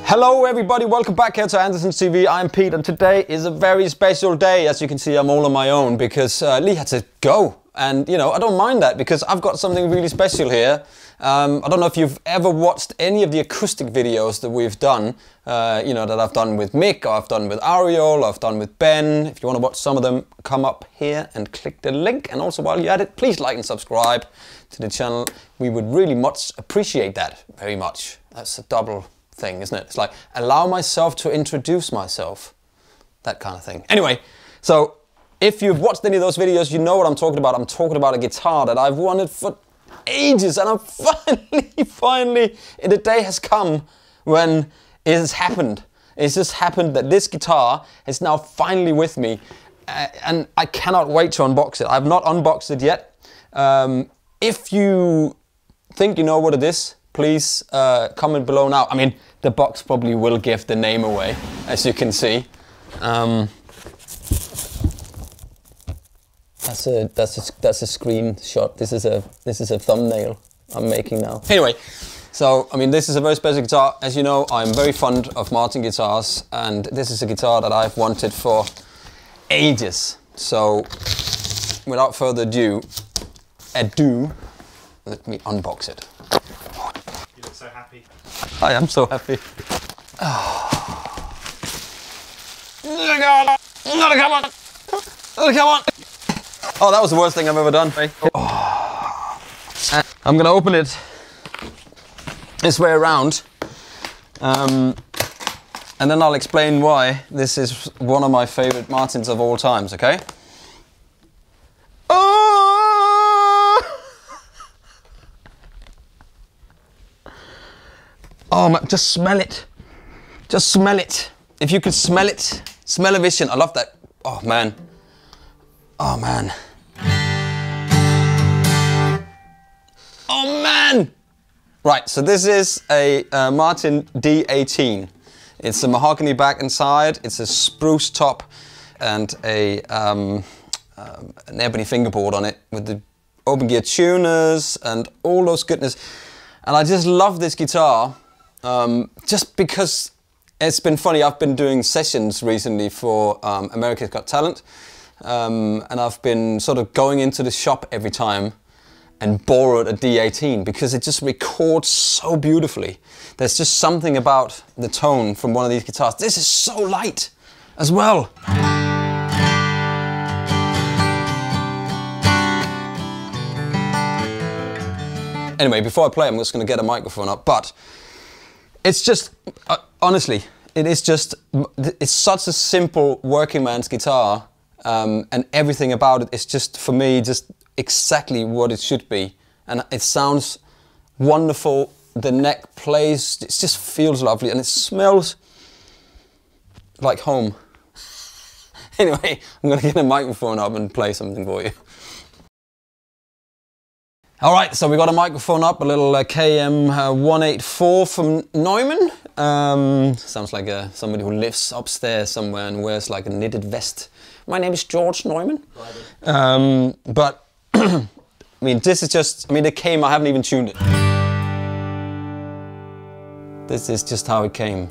Hello everybody, welcome back here to Andertons TV. I'm Pete and today is a very special day. As you can see, I'm all on my own because Lee had to go. And you know, I don't mind that because I've got something really special here. I don't know if you've ever watched any of the acoustic videos that we've done, you know, that I've done with Mick, or I've done with Ariel, or I've done with Ben. If you want to watch some of them, come up here and click the link. And also while you're at it, please like and subscribe to the channel. We would really much appreciate that, very much. That's a double thing, isn't it? It's like, allow myself to introduce myself, that kind of thing. Anyway, so if you've watched any of those videos, you know what I'm talking about. I'm talking about a guitar that I've wanted for ages, and I'm finally, the day has come when it has happened. It's just happened that this guitar is now finally with me, and I cannot wait to unbox it. I've not unboxed it yet. If you think you know what it is, please comment below now. I mean, the box probably will give the name away, as you can see. That's a screenshot. This is a thumbnail I'm making now. Anyway, so I mean, this is a very special guitar. As you know, I'm very fond of Martin guitars, and this is a guitar that I've wanted for ages. So, without further ado, let me unbox it. You look so happy. I am so happy. Oh. Come on! Come on! Oh, that was the worst thing I've ever done. Oh. I'm gonna open it this way around, and then I'll explain why this is one of my favorite Martins of all times, okay? Oh, man, just smell it. Just smell it. If you could smell it, smell-o-vision. I love that. Oh, man. Oh, man. Oh, man! Right, so this is a Martin D18. It's a mahogany back and side, it's a spruce top, and an ebony fingerboard on it with the open gear tuners and all those goodness. And I just love this guitar, just because it's been funny. I've been doing sessions recently for America's Got Talent. And I've been sort of going into the shop every time and borrowed a D18 because it just records so beautifully. There's just something about the tone from one of these guitars. This is so light as well. Anyway, before I play, I'm just going to get a microphone up, but it's just, honestly, it's such a simple working man's guitar. And everything about it is just, for me, just exactly what it should be. And it sounds wonderful, the neck plays, it just feels lovely, and it smells like home. Anyway, I'm gonna get a microphone up and play something for you. Alright, so we got a microphone up, a little KM184 from Neumann. Sounds like somebody who lives upstairs somewhere and wears like a knitted vest. My name is George Neumann. But, I mean, this is just, I mean, it came, I haven't even tuned it. This is just how it came.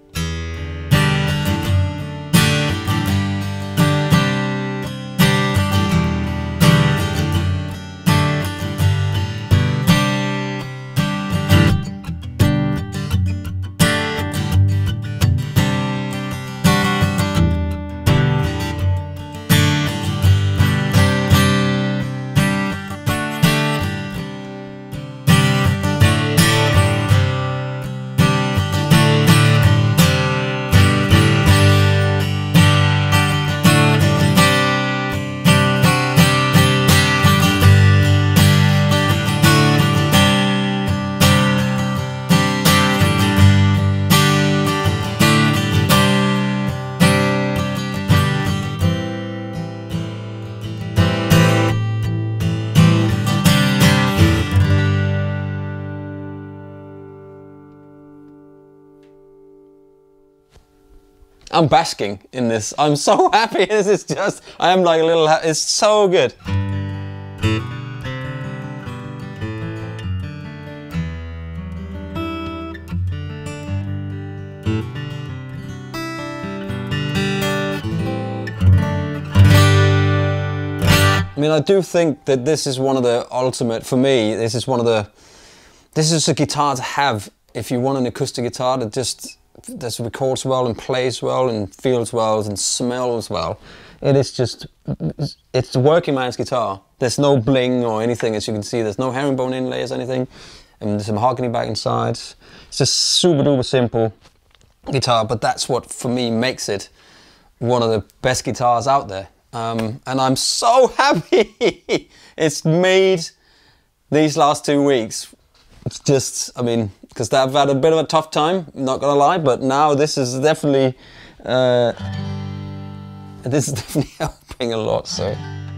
I'm basking in this. I'm so happy. This is just, I am like a little, it's so good. I mean, I do think that this is one of the ultimate, for me, this is a guitar to have if you want an acoustic guitar that just records well and plays well and feels well and smells well. It is just, it's the working man's guitar. There's no bling or anything, as you can see. There's no herringbone inlays or anything. And there's a mahogany back inside. It's just super duper simple guitar, but that's what, for me, makes it one of the best guitars out there. And I'm so happy it's made these last 2 weeks. It's just, I mean, because I've had a bit of a tough time, not gonna lie, but now this is definitely helping a lot, so.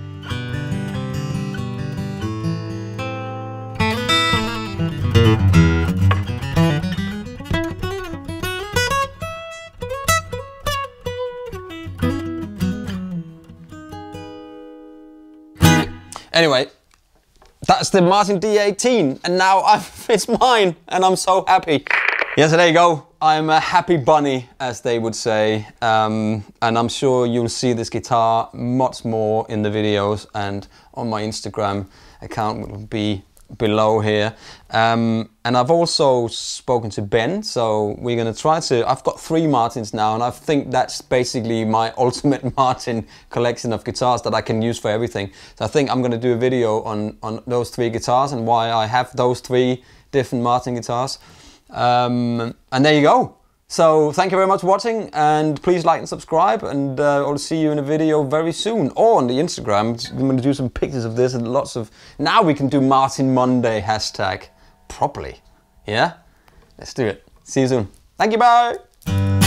Anyway, that's the Martin D18, and now it's mine, and I'm so happy. Yeah, so there you go. I'm a happy bunny, as they would say, and I'm sure you'll see this guitar much more in the videos, and on my Instagram account will be below here. And I've also spoken to Ben, so we're gonna try to, I've got 3 Martins now, and I think that's basically my ultimate Martin collection of guitars that I can use for everything. So I think I'm gonna do a video on those 3 guitars and why I have those 3 different Martin guitars. And there you go. So thank you very much for watching, and please like and subscribe, and I'll see you in a video very soon, or on the Instagram. I'm going to do some pictures of this and lots of, now we can do Martin Monday hashtag properly. Yeah, let's do it. See you soon. Thank you, bye.